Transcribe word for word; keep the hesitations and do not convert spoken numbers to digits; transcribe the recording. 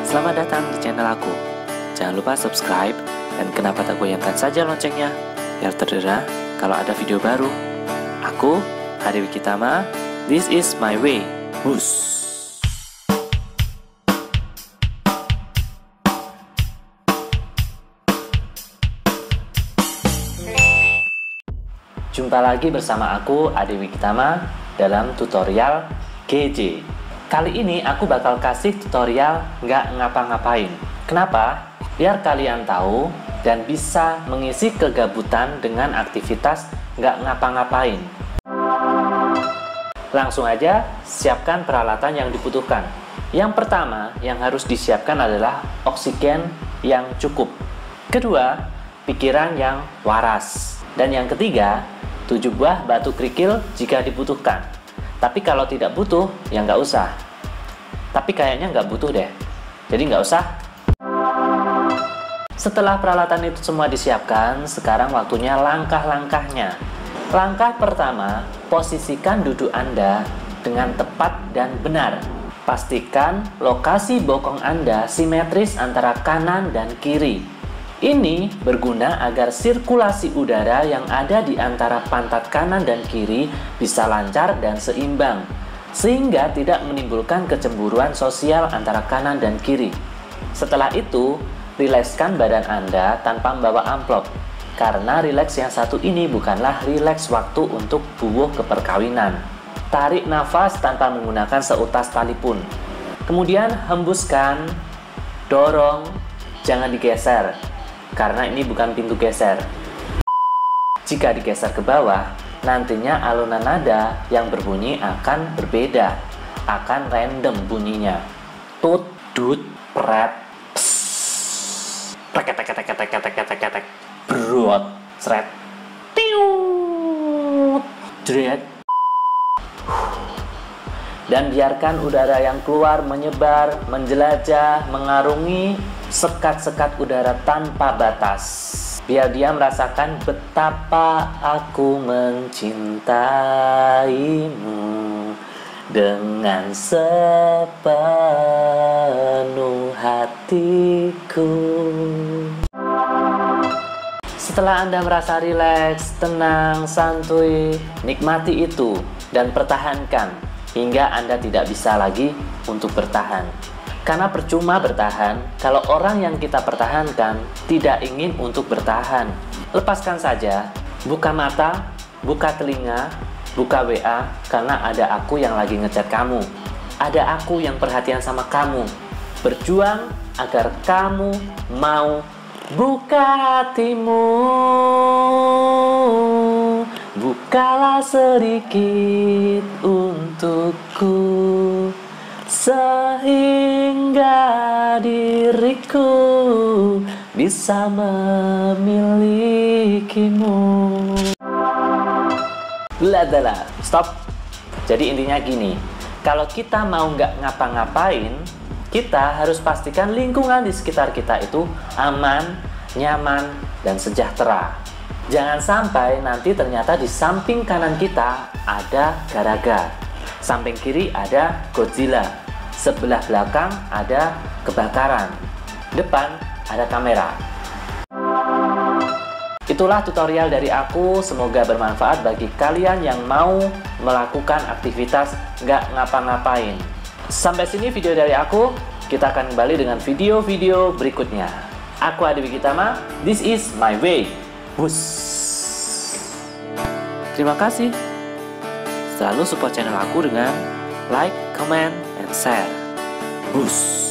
Selamat datang di channel aku. Jangan lupa subscribe dan kenapa tak goyangkan saja loncengnya biar terdera kalau ada video baru. Aku, Adi Wikitama, this is my way. Bus. Jumpa lagi bersama aku, Adi Wikitama, dalam tutorial G J. Kali ini aku bakal kasih tutorial nggak ngapa-ngapain. Kenapa? Biar kalian tahu dan bisa mengisi kegabutan dengan aktivitas nggak ngapa-ngapain. Langsung aja, siapkan peralatan yang dibutuhkan. Yang pertama yang harus disiapkan adalah oksigen yang cukup. Kedua, pikiran yang waras. Dan yang ketiga, tujuh buah batu kerikil jika dibutuhkan. Tapi kalau tidak butuh, ya nggak usah. Tapi kayaknya nggak butuh deh, jadi nggak usah. Setelah peralatan itu semua disiapkan, sekarang waktunya langkah-langkahnya. Langkah pertama, posisikan duduk Anda dengan tepat dan benar. Pastikan lokasi bokong Anda simetris antara kanan dan kiri. Ini berguna agar sirkulasi udara yang ada di antara pantat kanan dan kiri bisa lancar dan seimbang, sehingga tidak menimbulkan kecemburuan sosial antara kanan dan kiri. Setelah itu, rilekskan badan Anda tanpa membawa amplop, karena rileks yang satu ini bukanlah rileks waktu untuk buwuh keperkawinan. Tarik nafas tanpa menggunakan seutas tali pun. Kemudian hembuskan, dorong, jangan digeser. Karena ini bukan pintu geser. Jika digeser ke bawah, nantinya alunan nada yang berbunyi akan berbeda, akan random bunyinya. Tut, dut, pret, pss, tek tek tek tek tek tek tek tek, brot, sret, tiut, jret. Dan biarkan udara yang keluar menyebar, menjelajah, mengarungi sekat-sekat udara tanpa batas. Biar dia merasakan betapa aku mencintaimu dengan sepenuh hatiku. Setelah Anda merasa rileks, tenang, santuy, nikmati itu dan pertahankan hingga Anda tidak bisa lagi untuk bertahan. Karena percuma bertahan kalau orang yang kita pertahankan tidak ingin untuk bertahan. Lepaskan saja, buka mata, buka telinga, buka W A, karena ada aku yang lagi ngechat kamu. Ada aku yang perhatian sama kamu. Berjuang agar kamu mau buka hatimu. Bukalah sedikit untukku, sehingga diriku bisa memilikimu. Ladala, stop. Jadi intinya gini, kalau kita mau nggak ngapa-ngapain, kita harus pastikan lingkungan di sekitar kita itu aman, nyaman, dan sejahtera. Jangan sampai nanti ternyata di samping kanan kita ada Garaga, samping kiri ada Godzilla, sebelah belakang ada kebakaran, depan ada kamera. Itulah tutorial dari aku, semoga bermanfaat bagi kalian yang mau melakukan aktivitas nggak ngapa-ngapain. Sampai sini video dari aku, kita akan kembali dengan video-video berikutnya. Aku Adi Wikitama, this is my way. Bus. Terima kasih. Selalu support channel aku dengan like, comment, and share. Bus.